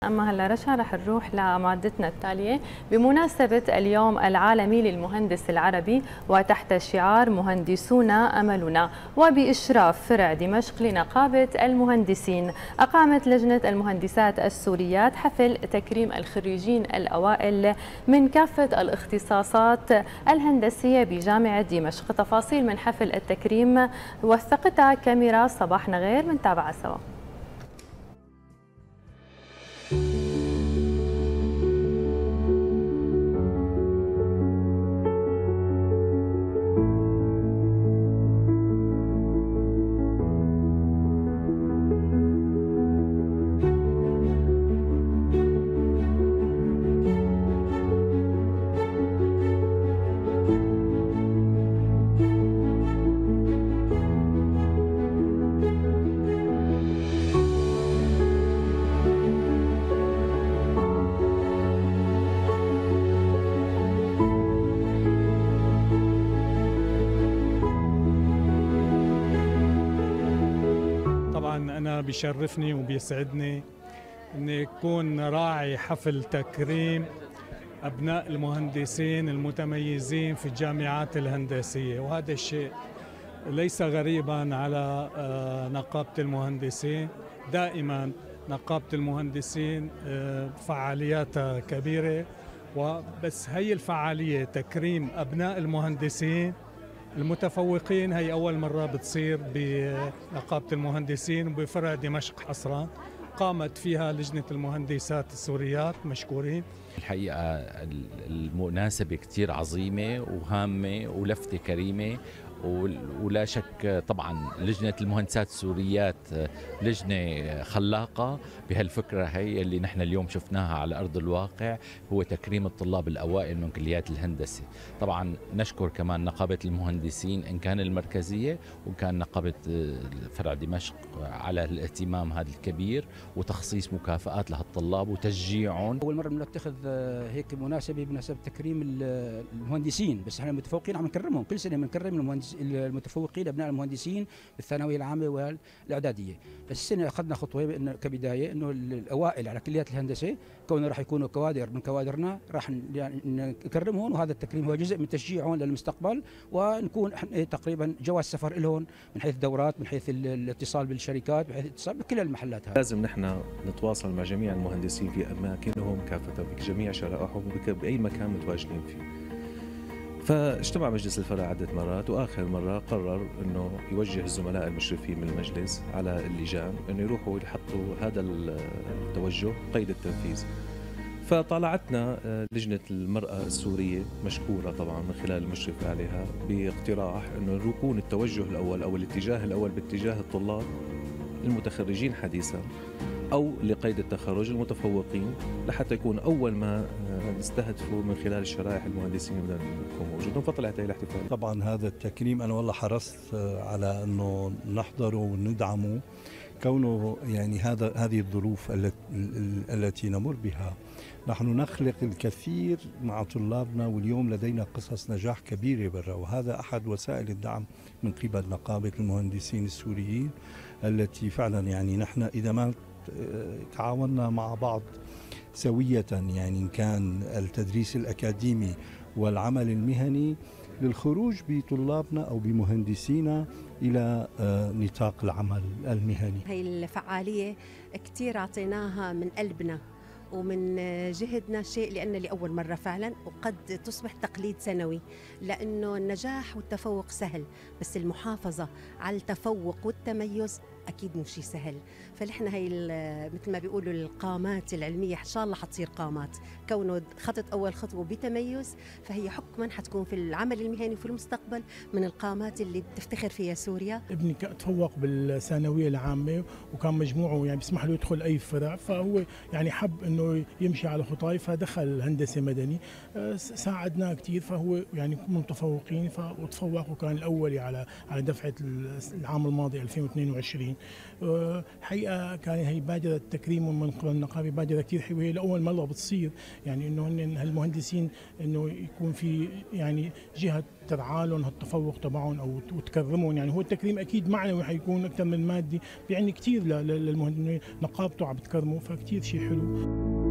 أما هلا رشا رح نروح لمادتنا التالية بمناسبة اليوم العالمي للمهندس العربي وتحت شعار مهندسونا أملنا، وبإشراف فرع دمشق لنقابة المهندسين، أقامت لجنة المهندسات السوريات حفل تكريم الخريجين الأوائل من كافة الاختصاصات الهندسية بجامعة دمشق. تفاصيل من حفل التكريم وثقتها كاميرا صباح نغير، بنتابعها سوا. أنا بيشرفني وبيسعدني أن يكون راعي حفل تكريم أبناء المهندسين المتميزين في الجامعات الهندسية، وهذا الشيء ليس غريبا على نقابة المهندسين. دائما نقابة المهندسين فعالياتها كبيرة، وبس هي الفعالية تكريم أبناء المهندسين المتفوقين هي أول مرة بتصير بنقابة المهندسين وبفرع دمشق حصرا. قامت فيها لجنة المهندسات السوريات، مشكورين. الحقيقة المناسبة كتير عظيمة وهامة ولفتة كريمة، ولا شك طبعا لجنة المهندسات السوريات لجنة خلاقة بهالفكرة هي اللي نحن اليوم شفناها على أرض الواقع، هو تكريم الطلاب الأوائل من كليات الهندسة. طبعا نشكر كمان نقابة المهندسين إن كان المركزية وإن كان نقابة فرع دمشق على الاهتمام هذا الكبير وتخصيص مكافآت لهالطلاب وتشجيعهم. أول مرة بنتخذ هيك بمناسبة تكريم المهندسين، بس احنا المتفوقين عم نكرمهم كل سنة، بنكرم المتفوقين ابناء المهندسين بالثانويه العامه والاعداديه. بس السنه اخذنا خطوه انه كبدايه انه الاوائل على كليات الهندسه كونه راح يكونوا كوادر من كوادرنا راح نكرمهم، وهذا التكريم هو جزء من تشجيعهم للمستقبل، ونكون تقريبا جواز سفر لهم من حيث دورات، من حيث الاتصال بالشركات، من حيث الاتصال بكل المحلات. لازم نحن نتواصل مع جميع المهندسين في اماكنهم كافه بجميع شرائحهم باي مكان متواجدين فيه. فاجتمع مجلس الفرع عدة مرات، وآخر مرة قرر أنه يوجه الزملاء المشرفين من المجلس على اللجان أنه يروحوا يحطوا هذا التوجه قيد التنفيذ. فطالعتنا لجنة المرأة السورية مشكورة طبعا من خلال المشرف عليها باقتراح أنه يكون التوجه الأول أو الاتجاه الأول باتجاه الطلاب المتخرجين حديثا أو لقيد التخرج المتفوقين، لحتى يكون أول ما نستهدفوا من خلال الشرائح المهندسين بدنا نكون موجودين. فطلعت هي الاحتفال. طبعا هذا التكريم أنا والله حرصت على أنه نحضره وندعمه، كونه يعني هذه الظروف التي نمر بها نحن نخلق الكثير مع طلابنا، واليوم لدينا قصص نجاح كبيرة برا، وهذا أحد وسائل الدعم من قبل نقابة المهندسين السوريين، التي فعلا يعني نحن إذا ما تعاوننا مع بعض سوية، يعني إن كان التدريس الأكاديمي والعمل المهني، للخروج بطلابنا أو بمهندسينا إلى نطاق العمل المهني. هي الفعالية كتير أعطيناها من قلبنا ومن جهدنا شيء، لأن لأول مرة فعلا، وقد تصبح تقليد سنوي، لأنه النجاح والتفوق سهل، بس المحافظة على التفوق والتميز أكيد مو شيء سهل. فنحن هي مثل ما بيقولوا القامات العلمية إن شاء الله حتصير قامات، كونه خطت أول خطوة بتميز، فهي حكما حتكون في العمل المهني وفي المستقبل من القامات اللي بتفتخر فيها سوريا. ابني تفوق بالثانوية العامة وكان مجموعه يعني بيسمح له يدخل أي فرع، فهو يعني حب إنه يمشي على خطاي فدخل هندسة مدني. ساعدناه كثير، فهو يعني من المتفوقين وتفوق وكان الأول على دفعة العام الماضي 2022. يعني حقيقه كان هي بادره التكريم من قبل النقابه بادره كثير حلوه، لاول مره بتصير، يعني انه هن هالمهندسين انه يكون في يعني جهه ترعى لهم هالتفوق تبعهم او تكرمهم. يعني هو التكريم اكيد معنوي حيكون اكثر من مادي، يعني كثير للمهندسين نقابته عم بتكرمه، فكثير شيء حلو.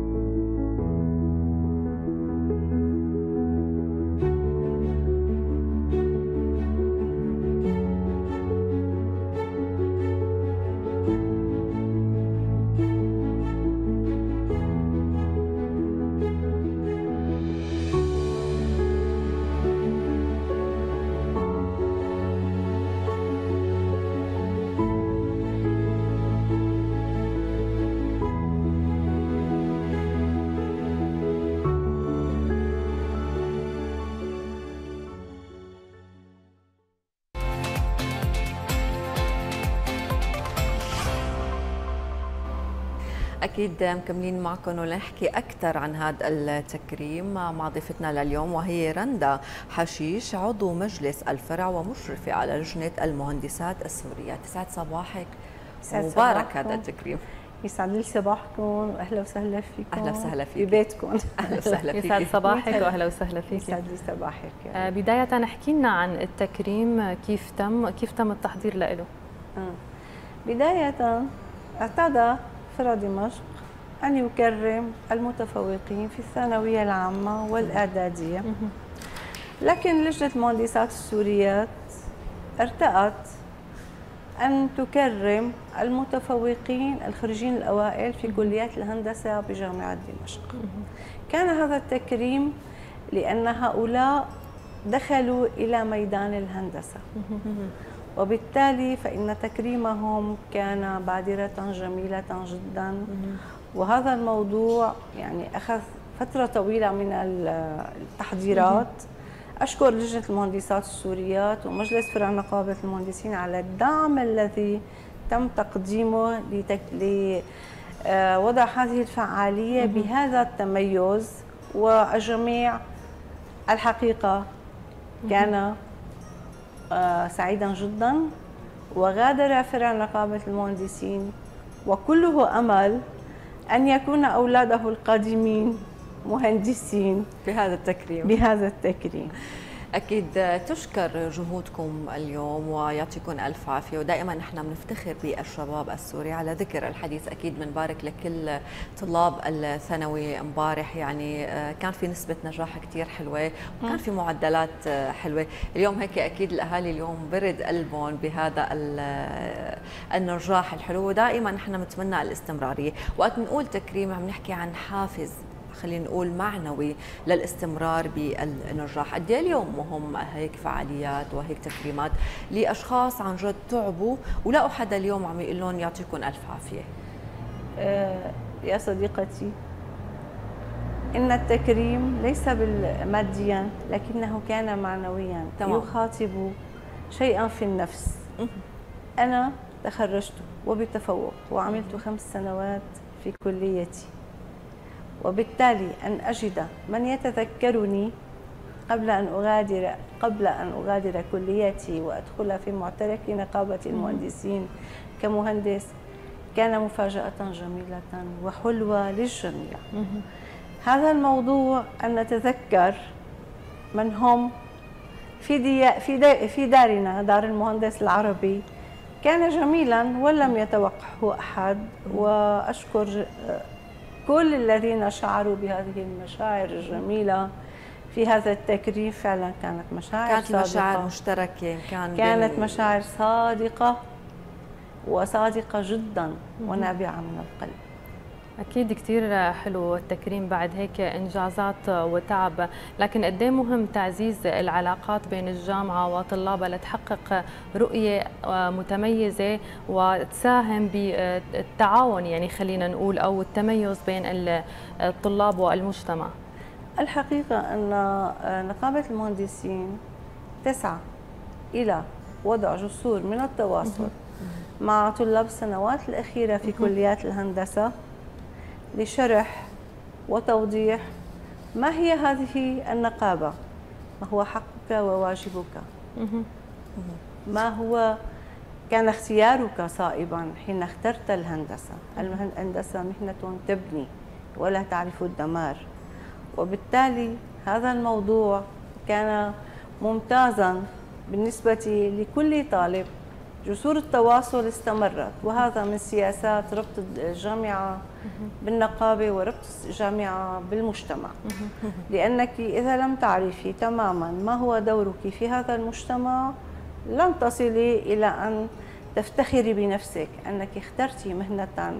أكيد مكملين معكم ونحكي أكثر عن هذا التكريم مع ضيفتنا لليوم، وهي رندا حشيش، عضو مجلس الفرع ومشرفة على لجنة المهندسات السوريات. يسعد صباحك، مبارك هذا التكريم. يسعد لي صباحكم واهلا وسهلا فيكم. اهلا وسهلا فيك في بيتكم. اهلا وسهلا فيك. يسعد صباحك واهلا وسهلا فيك. يسعد لي صباحك. بداية احكي لنا عن التكريم، كيف تم التحضير له؟ بداية اعتاد فرع دمشق أن يكرم المتفوقين في الثانوية العامة والإعدادية، لكن لجنة المهندسات السوريات ارتأت أن تكرم المتفوقين الخريجين الأوائل في كليات الهندسة بجامعة دمشق. كان هذا التكريم لأن هؤلاء دخلوا إلى ميدان الهندسة، وبالتالي فإن تكريمهم كان بادرة جميلة جدا. وهذا الموضوع يعني أخذ فترة طويلة من التحضيرات. أشكر لجنة المهندسات السوريات ومجلس فرع نقابة المهندسين على الدعم الذي تم تقديمه لوضع هذه الفعالية بهذا التميز. والجميع الحقيقة كان سعيدا جدا، وغادر فرع نقابة المهندسين وكله أمل أن يكون أولاده القادمين مهندسين بهذا التكريم. أكيد تشكر جهودكم اليوم ويعطيكم ألف عافية، ودائما نحن بنفتخر بالشباب السوري. على ذكر الحديث أكيد بنبارك لكل طلاب الثانوي امبارح، يعني كان في نسبة نجاح كتير حلوة وكان في معدلات حلوة. اليوم هيك أكيد الأهالي اليوم برد قلبهم بهذا النجاح الحلو، ودائما نحن بنتمنى الاستمرارية. وقت بنقول تكريم عم نحكي عن حافز، خلينا نقول معنوي للاستمرار بالنجاح. قد ايه اليوم مهم هيك فعاليات وهيك تكريمات لاشخاص عن جد تعبوا ولقوا حدا اليوم عم يقول لهم يعطيكم الف عافيه؟ يا صديقتي، ان التكريم ليس ماديا لكنه كان معنويا. تمام. يخاطب شيئا في النفس. انا تخرجت وبتفوق وعملت 5 سنوات في كليتي، وبالتالي أن أجد من يتذكرني قبل أن أغادر كليتي وأدخل في معترك نقابة المهندسين كمهندس كان مفاجأة جميلة وحلوة للجميع. هذا الموضوع أن نتذكر من هم في دارنا، دار المهندس العربي، كان جميلا ولم يتوقعه أحد. وأشكر كل الذين شعروا بهذه المشاعر الجميلة في هذا التكريم. فعلا كانت مشاعر صادقة، مشاعر مشتركة، كانت مشاعر صادقة وصادقة جدا ونابعة من القلب. أكيد كتير حلو التكريم بعد هيك إنجازات وتعب، لكن قد ايه مهم تعزيز العلاقات بين الجامعة وطلابها لتحقق رؤية متميزة وتساهم بالتعاون، يعني خلينا نقول، أو التميز بين الطلاب والمجتمع. الحقيقة أن نقابة المهندسين تسعى إلى وضع جسور من التواصل مع طلاب السنوات الأخيرة في كليات الهندسة لشرح وتوضيح ما هي هذه النقابة، ما هو حقك وواجبك، ما هو كان اختيارك صائبا حين اخترت الهندسة. الهندسة مهنة تبني ولا تعرف الدمار، وبالتالي هذا الموضوع كان ممتازا بالنسبة لكل طالب. جسور التواصل استمرت، وهذا من سياسات ربط الجامعة بالنقابة وربط الجامعة بالمجتمع، لأنك إذا لم تعرفي تماما ما هو دورك في هذا المجتمع لن تصلي إلى أن تفتخري بنفسك أنك اخترتي مهنة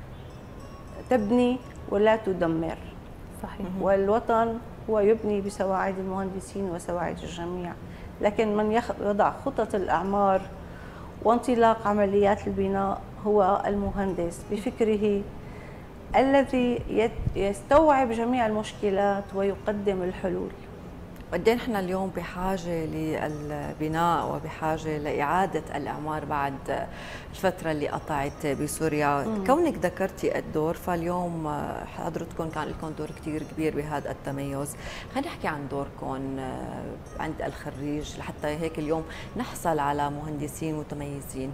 تبني ولا تدمر. صحيح. والوطن هو يبني بسواعد المهندسين وسواعد الجميع، لكن من يضع خطط الأعمار وانطلاق عمليات البناء هو المهندس بفكره الذي يستوعب جميع المشكلات ويقدم الحلول. قد ايه نحن اليوم بحاجه للبناء وبحاجه لاعاده الاعمار بعد الفتره اللي قطعت بسوريا. كونك ذكرتي الدور، فاليوم حضرتكم كان لكم دور كثير كبير بهذا التميز. خلينا نحكي عن دوركم عند الخريج لحتى هيك اليوم نحصل على مهندسين متميزين.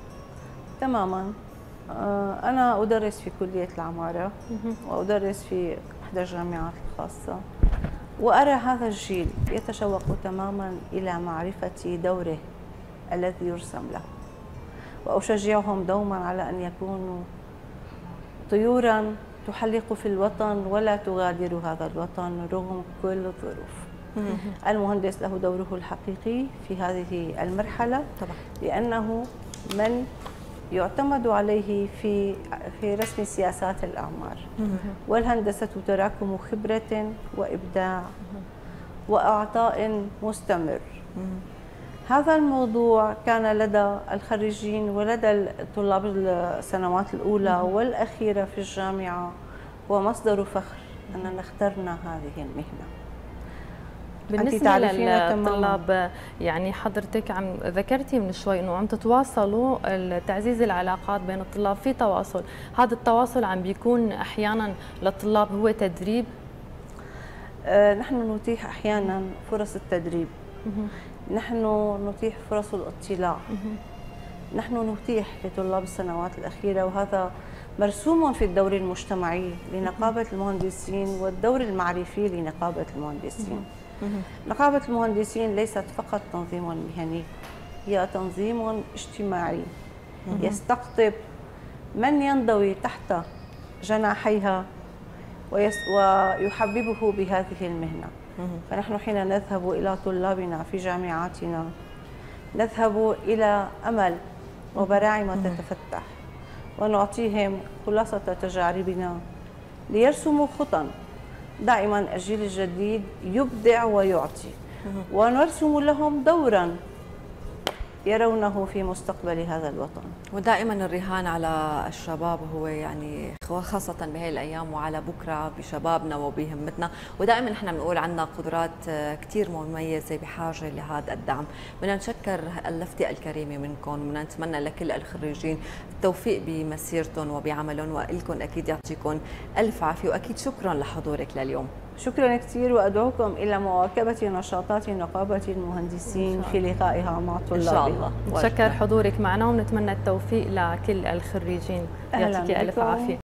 تماما. انا ادرس في كليه العماره وادرس في احدى الجامعات الخاصه، وأرى هذا الجيل يتشوق تماما إلى معرفة دوره الذي يرسم له، وأشجعهم دوما على أن يكونوا طيورا تحلق في الوطن ولا تغادر هذا الوطن رغم كل الظروف. المهندس له دوره الحقيقي في هذه المرحلة طبعا، لأنه من يعتمد عليه في رسم سياسات الأعمار. والهندسة تراكم خبرة وإبداع وإعطاء مستمر. هذا الموضوع كان لدى الخريجين ولدى طلاب السنوات الأولى والأخيرة في الجامعة هو مصدر فخر أننا اخترنا هذه المهنة. بالنسبة للطلاب، يعني حضرتك عم ذكرتي من شوي انه عم تتواصلوا تعزيز العلاقات بين الطلاب، في تواصل، هذا التواصل عم بيكون احيانا للطلاب هو تدريب؟ نحن نتيح احيانا فرص التدريب، نحن نتيح فرص الاطلاع، نحن نتيح لطلاب السنوات الأخيرة، وهذا مرسوم في الدور المجتمعي لنقابة المهندسين والدور المعرفي لنقابة المهندسين. نقابة المهندسين ليست فقط تنظيم مهني، هي تنظيم اجتماعي يستقطب من ينضوي تحت جناحيها ويحببه بهذه المهنة. فنحن حين نذهب إلى طلابنا في جامعاتنا نذهب إلى أمل وبراعم تتفتح، ونعطيهم خلاصة تجاربنا ليرسموا خطا. دائما الجيل الجديد يبدع ويعطي، ونرسم لهم دورا يرونه في مستقبل هذا الوطن. ودائما الرهان على الشباب هو يعني خاصة بهي الأيام وعلى بكرة بشبابنا وبهمتنا، ودائما نحن بنقول عندنا قدرات كثير مميزة بحاجة لهذا الدعم. بدنا نشكر اللفتة الكريمة منكم، بدنا نتمنى لكل الخريجين التوفيق بمسيرتهم وبعملهم، وإلكم أكيد يعطيكم ألف عافية، وأكيد شكرا لحضورك لليوم. شكرا كثير، وأدعوكم إلى مواكبة نشاطات نقابة المهندسين في لقائها مع طلابها إن شاء الله. نشكر حضورك معنا ونتمنى التوفيق لكل الخريجين. يعطيك ألف عافية.